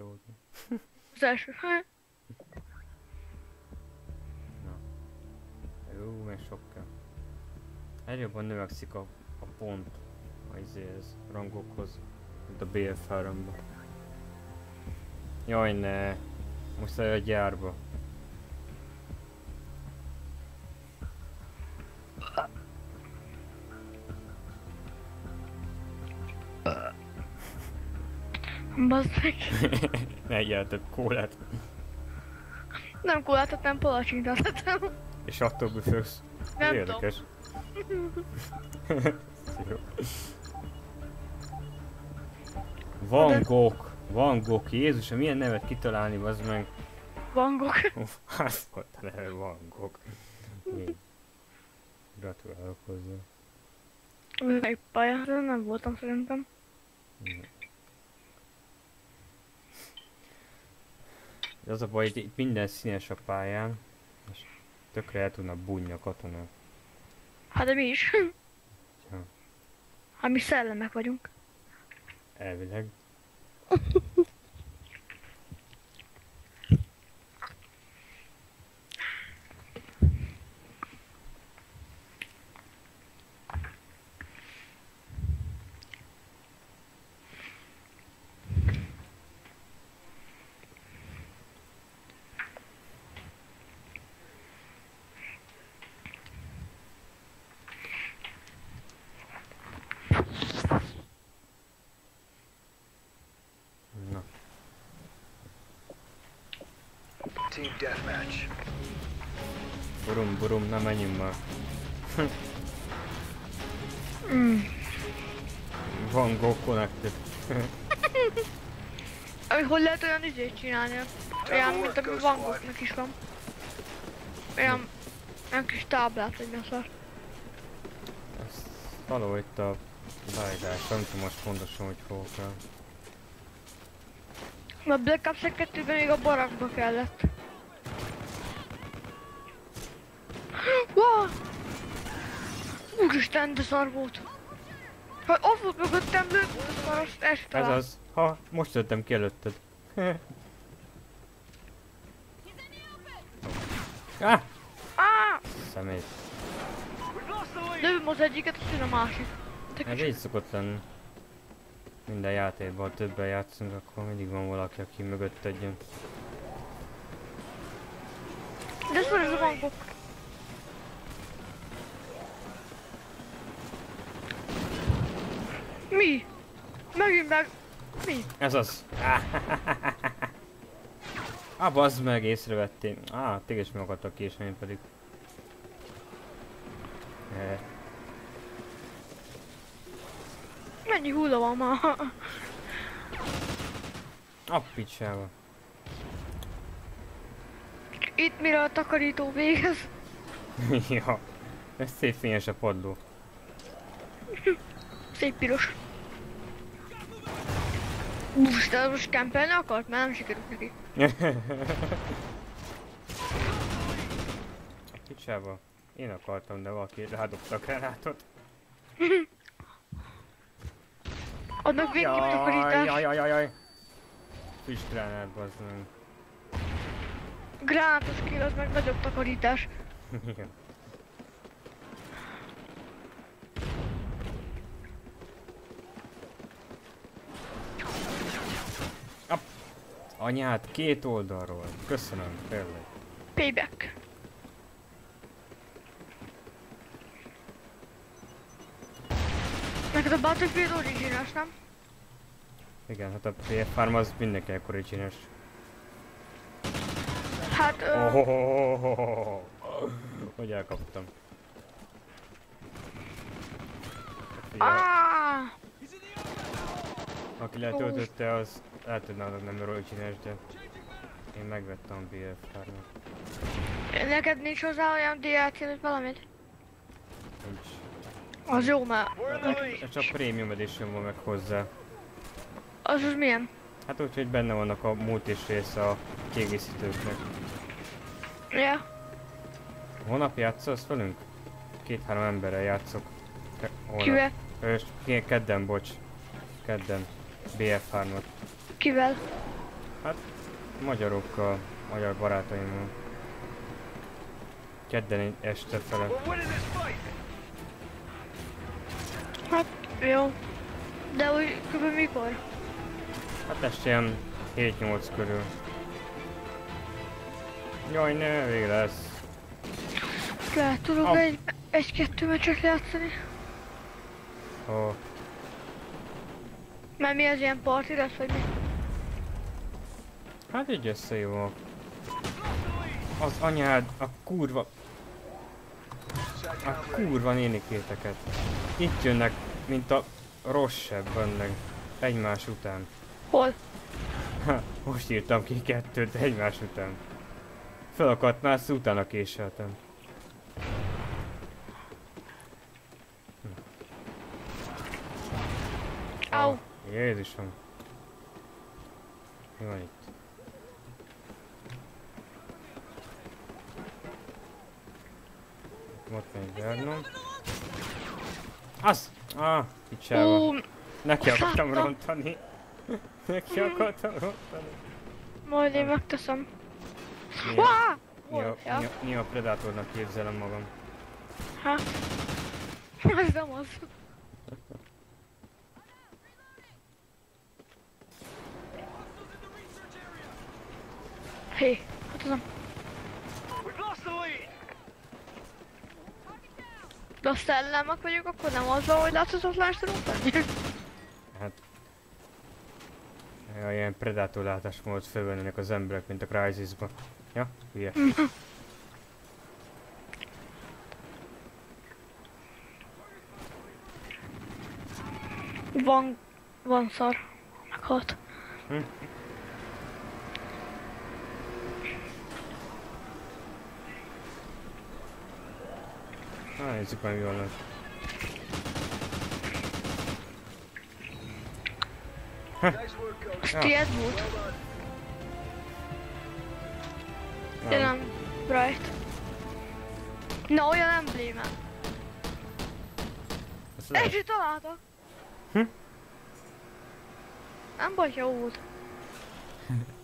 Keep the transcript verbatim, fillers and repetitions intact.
volt. Az első. Na. Jó, meg sok kell. Egyre jobban növekszik a, a pont a izéhez, rangokhoz, mint a bé ef háromban. Jaj ne, most a gyárba. Bazd meg. Megjel több kólát. Nem kólát, nem palacsintát ettem. És attól büfögsz. Nem Érdekes. Jó. Van Gogh. Van Gogh. Jézusom, milyen nevet kitalálni, bazd meg. Van Gogh. Uff, hát volt a neve, Van Gogh. Én. Gratulálok hozzá. Melyik pályán? Nem voltam szerintem. Az a baj, hogy itt minden színes a pályán, és tökre el tudnak bújni a katonák. Hát de mi is. Ja. Hát mi szellemek vagyunk. Elvileg. Na. Team deathmatch. Burum, burum, na menjünk már. Mm. Van Gogh connected. Ami hogy lehet olyan izét csinálni? Olyan, mint ami Van Goghnak is van. Olyan, olyan kis táblát, vagy mi a szar. Ez való itt a beállítás, nem tudom most pontosan, hogy hol kell. A Black Ops kettőben még a barakba kellett. Wow! Úristen, de szar volt! Ha ott volt mögöttem, lőtt a szar, azt el sem Ez talált. az. Ha, most jöttem ki előtted. Ah! Áh! Szemét. Lövöm az egyiket, és jön a másik. Te Ez kis... így szokott lenni. Minden játékban, ha többen játszunk, akkor mindig van valaki, aki mögötted jön. De ez van ez a Van Gogh. Mi? Megint meg... Mi? Ez az. Ah, bazd meg, észrevettél. Ah, téged is meg akartak késni, én pedig. Eh. Mennyi hulla van ma? A picsába. Itt mire a takarító végez? Ja. Ez szép fényes a padló. Szép piros. Uff, de most kempelni akart? Már nem sikerült neki. A picsába. Én akartam, de valaki rádobta a gránátot. Annak végképp Jaj, takarítás. jaj, jaj, jaj. Füst gránát, bazd meg. Gránátos kill, az meg nagyobb takarítás. Igen. App. Anyád, két oldalról. Köszönöm, tényleg. Payback. Neked a Battlefield Origins, nem? Igen, hát a pé ef három az mindenkinek origines. Hát... Ö... Oh, oh, oh, oh, oh. Hogy elkaptam. Ah! Aki letöltötte, az el tudná adni, nem origines, de én megvettem a bé ef hármat. Neked nincs hozzá olyan dé el cé vagy valamit? Nincs. Az jó, mert... Ez csak Premium Edition van meg hozzá. Az az milyen? Hát úgy, hogy benne vannak a multis rész a kiegészítőknek. Ja. Holnap játszasz velünk? Két-három emberrel játszok. Ke holnap. Kivel? Ö, kedden, bocs. Kedden. bé ef hármat. Kivel? Hát, magyarokkal, magyar barátaimmal. Kedden este fele. We're winning this fight. Hát, jó. De úgy kb. Mikor? Hát este ilyen hét-nyolc körül. Jaj, ne, végre lesz. Lehet tudok Au. egy, egy-kettő meccset játszani. Ó, Mert mi az ilyen party lesz, vagy mi? hát így összehívok. Az anyád, a kurva, a kurva nénikéteket. Itt jönnek, mint a rosszabb benneg. Egymás után. Hol? Ha, most írtam ki kettőt egymás után. Felakadt már, azt utána késeltem. Au. Ó, Jézusom. Mi van itt? Ott még Vernon. Az! Ah, picsába. Ú, Neki akartam láttam. rontani. Neki akartam rontani. majd én megteszem. Mi a, Wá! mi a, Hol? Ja. mi a, mi a Predatornak képzelem magam. Hát. Ez nem az. Hé, hát az nem. We've lost the lead. De a szellemek vagyok, akkor nem azzal, hogy láthatatlan tudunk tenni. Hát... Ja, ilyen Predator látásmódot fölvennének az emberek, mint a Crysis-ba. Ja, hülye. Van, van szar. Meghalt. Hm? Na, nézzük meg, mi van ott. Nice work, coach. Ez Ja. tiéd volt? Well done. De Nem. nem Bright. Na, olyan embléme. Ezt lehet. Egy találta. Hm? Nem baj, jó volt.